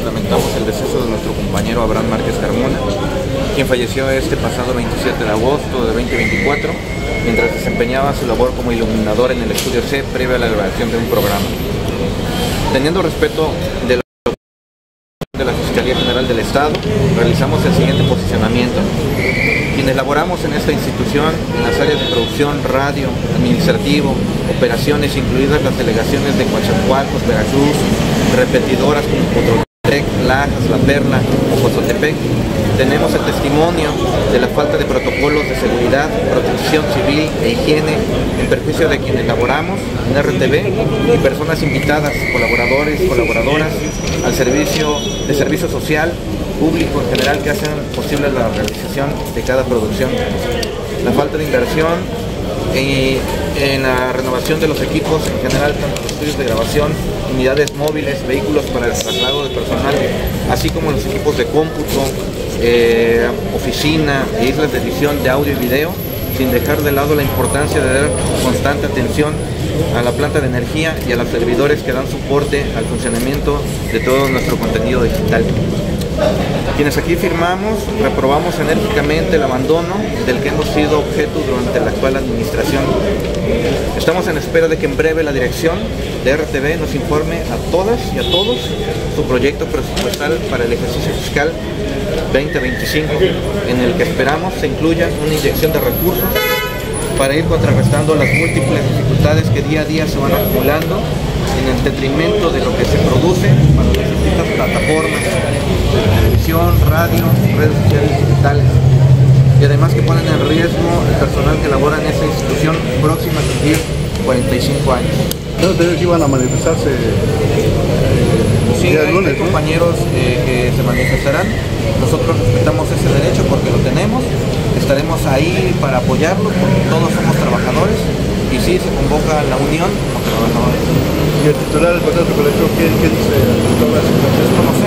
Lamentamos el deceso de nuestro compañero Abraham Márquez Carmona, quien falleció este pasado 27 de agosto de 2024, mientras desempeñaba su labor como iluminador en el Estudio C previo a la grabación de un programa. Teniendo respeto de la Fiscalía General del Estado, realizamos el siguiente posicionamiento. Quienes laboramos en esta institución, en las áreas de producción, radio, administrativo, operaciones, incluidas las delegaciones de Coatzacoalcos, Veracruz, repetidoras como Coatepec, Lajas, La Perla o Cozotepec, tenemos el testimonio de la falta de protocolos de seguridad, protección civil e higiene en perjuicio de quienes laboramos en RTV y personas invitadas, colaboradores, colaboradoras al servicio social, público en general, que hacen posible la realización de cada producción. La falta de inversión en la renovación de los equipos en general, tanto estudios de grabación, unidades móviles, vehículos para el traslado de personal, así como los equipos de cómputo, oficina e islas de edición de audio y video, sin dejar de lado la importancia de dar constante atención a la planta de energía y a los servidores que dan soporte al funcionamiento de todo nuestro contenido digital. Quienes aquí firmamos, reprobamos enérgicamente el abandono del que hemos sido objeto durante la actual administración. Estamos en espera de que en breve la dirección de RTV nos informe a todas y a todos su proyecto presupuestal para el ejercicio fiscal 2025, en el que esperamos se incluya una inyección de recursos para ir contrarrestando las múltiples dificultades que día a día se van acumulando en el detrimento de lo que se produce para las distintas plataformas de televisión, radio, redes sociales digitales, y además que ponen en riesgo el personal que labora en esta institución próxima a cumplir 45 años. ¿Ustedes iban a manifestarse sí, hay compañeros que se manifestarán. Nosotros respetamos ese derecho porque lo tenemos. Estaremos ahí para apoyarlo porque todos somos trabajadores y sí se convoca la unión como trabajadores. ¿Y el titular del contrato colectivo qué dice?